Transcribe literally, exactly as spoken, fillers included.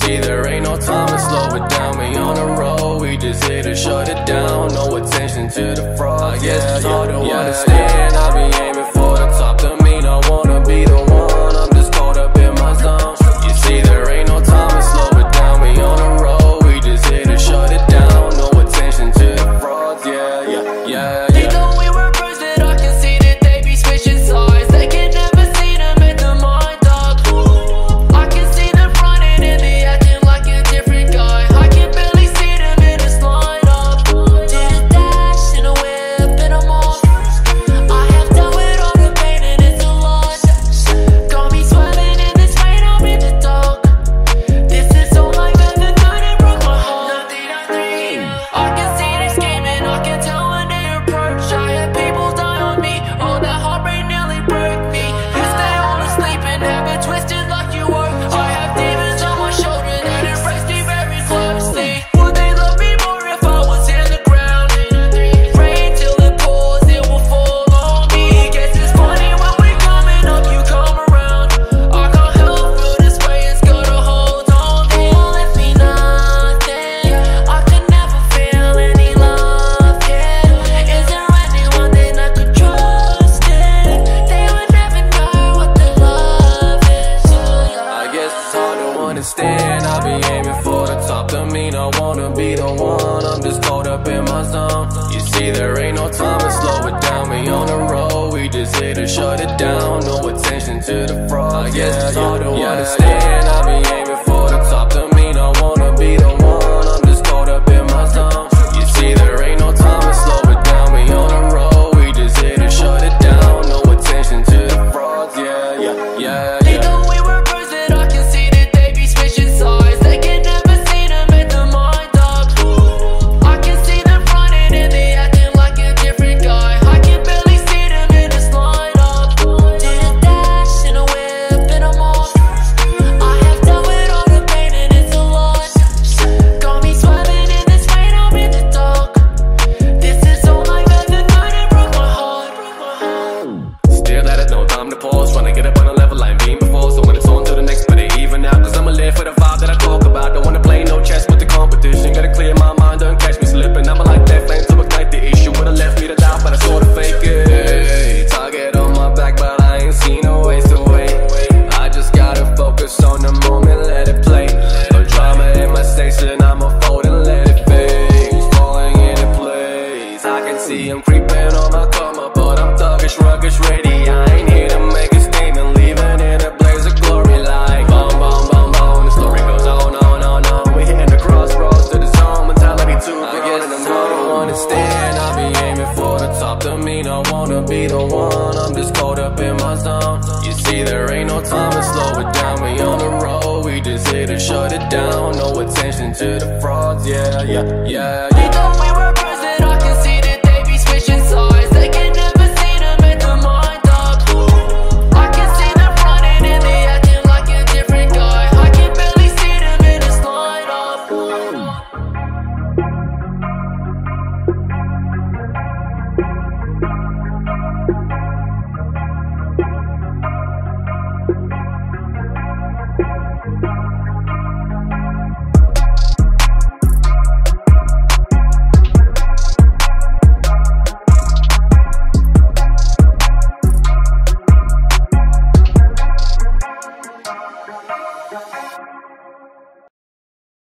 see, there ain't no time to slow it down. We on the road, we just here to shut it down. No attention to the fraud. I guess it's hard to yeah, understand. I be aiming for the top. To me, I wanna be the one. I'm just caught up in my zone. You see, there ain't no time to slow it down. We on the road, we just here to shut it down. No attention to the frauds. Yeah, yeah, yeah, yeah. Understand, I be aiming for the top. To me, I wanna be the one. I'm just caught up in my zone. You see, there ain't no time to slow it down. We on the road, we just here to shut it down. No attention to the fraud. I guess it's hard to yeah, understand. I be aiming for the top. To me, I wanna be the one. I'm just caught up in my zone. You see, there ain't no time to slow it down. We on the road, we just here to shut it down. No attention to the frauds. Yeah, yeah, yeah. I'm creeping on my come up, but I'm thuggish, ruggish, ready. I ain't here to make a statement, leaving in a blaze of glory like boom, boom, boom, boom. The story goes on, on, on, on. We hitting the crossroads to the zone, mentality too. I guess it's hard to understand. I be aiming for the top. To me, I wanna be the one. I'm just caught up in my zone. You see, there ain't no time to slow it down. We on the road, we just here to shut it down. No attention to the frauds. Yeah, yeah, yeah, yeah.